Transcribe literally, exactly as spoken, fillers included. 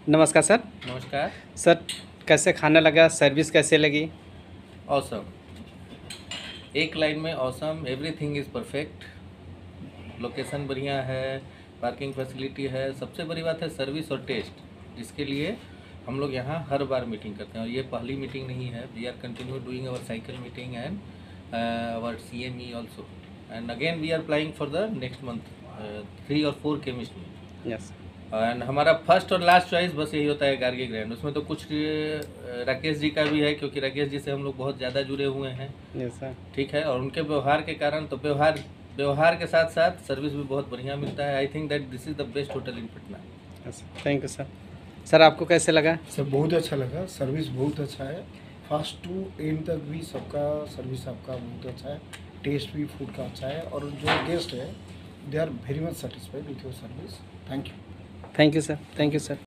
नमस्कार सर। नमस्कार। सर कैसे खाना लगा, सर्विस कैसे लगी? ऑसम, एक लाइन में awesome, everything is perfect. Location बढ़िया है, पार्किंग फैसिलिटी है, सबसे बड़ी बात है सर्विस और टेस्ट, जिसके लिए हम लोग यहाँ हर बार मीटिंग करते हैं और ये पहली मीटिंग नहीं है। We are continue doing our cycle meeting and our C M E also, and again we are applying for the next month three और फोर केमिस्ट में। यस। एंड हमारा फर्स्ट और लास्ट चॉइस बस यही होता है गार्गी ग्रैंड। उसमें तो कुछ अ, राकेश जी का भी है, क्योंकि राकेश जी से हम लोग बहुत ज़्यादा जुड़े हुए हैं। Yes sir. ठीक है, और उनके व्यवहार के कारण तो व्यवहार व्यवहार के साथ साथ सर्विस भी बहुत बढ़िया मिलता है। I think that this is the best hotel in Patna. Yes, thank you sir. Sir आपको कैसे लगा? सर बहुत अच्छा लगा, सर्विस बहुत अच्छा है, फर्स्ट टू एंड तक भी सबका सर्विस आपका बहुत अच्छा है, टेस्ट भी फूड का अच्छा है, और जो गेस्ट है they are very much satisfied with your service. Thank you. Thank you sir. Thank you sir.